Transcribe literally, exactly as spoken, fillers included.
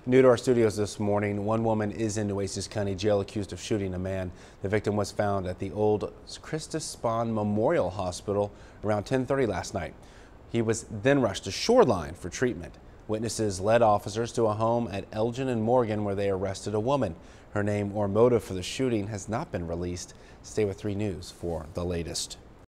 New to our studios this morning, one woman is in Nueces County Jail accused of shooting a man. The victim was found at the old Christus Spahn Memorial Hospital around ten thirty last night. He was then rushed to Shoreline for treatment. Witnesses led officers to a home at Elgin and Morgan where they arrested a woman. Her name or motive for the shooting has not been released. Stay with three News for the latest.